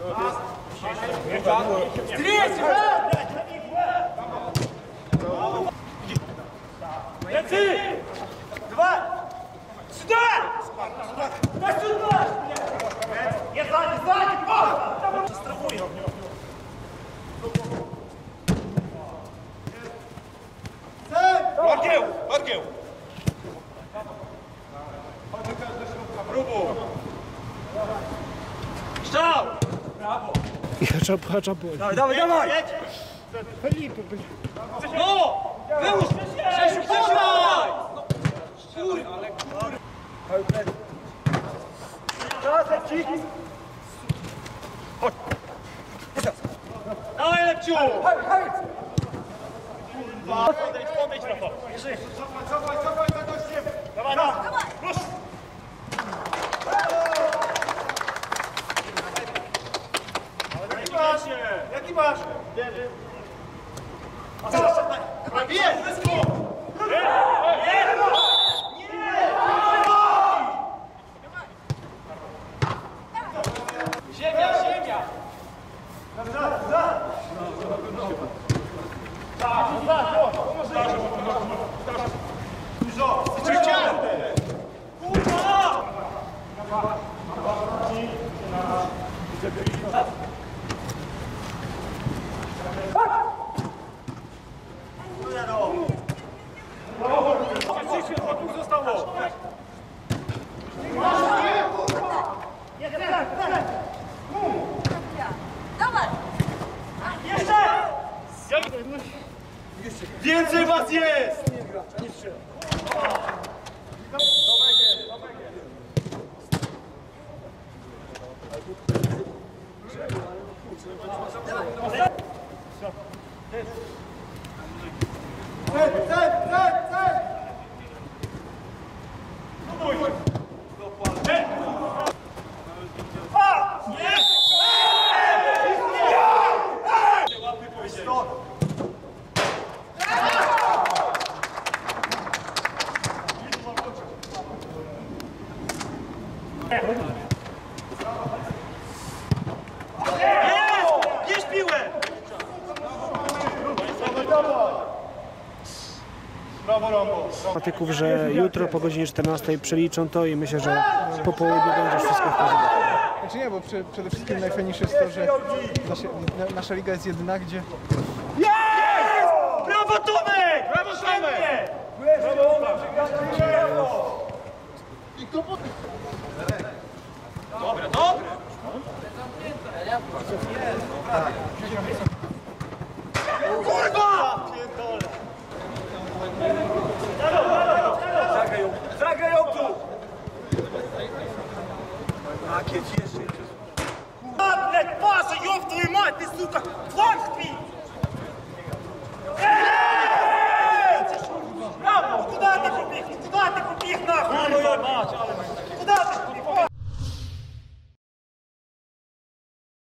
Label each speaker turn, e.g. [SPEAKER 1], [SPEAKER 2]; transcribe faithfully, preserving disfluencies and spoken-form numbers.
[SPEAKER 1] Lecy! Dwa! Сюда! Да сюда! Я сзади, сзади! Застрахуй! Маркел! Маркел! Пробу! Strzał! Brawo!
[SPEAKER 2] Hacza, hacza,
[SPEAKER 1] Dawaj, dawaj, dawaj!
[SPEAKER 2] Felipe,
[SPEAKER 1] No! Wyłóż! Grzesiu, prześlaj! Kur, ale kur... Czas, Lepcik! Chodź! Dawaj, Lepciu! Podejdź, podejdź, Rafał! Cofaj, cofaj, cofaj za gościem! Dawaj, dawaj! Rusz! Jaki masz? Jaki masz? A co? Jest! Jest! Ziemia, ziemia! Za, za! Tak, za, dużo! Życie! Kurwa! Tu zostało!
[SPEAKER 3] Dawaj!
[SPEAKER 1] Jeszcze! Więcej was jest! Bierz piłę! Brawo, Rombo!
[SPEAKER 2] Patyków, że jutro po godzinie czternastej przeliczą to i myślę, że po południu będzie wszystko w porządku.
[SPEAKER 4] Znaczy nie, bo przy, przede wszystkim najfajniejsze jest to, że nasza, na, nasza liga jest jedyna, gdzie...
[SPEAKER 1] Jest! Brawo, Tomek! Brawo, Tomek! Brawo! I to po... Dobre, dobre! Kurwa! Zagraj ją! Zagraj ją tu! Jakie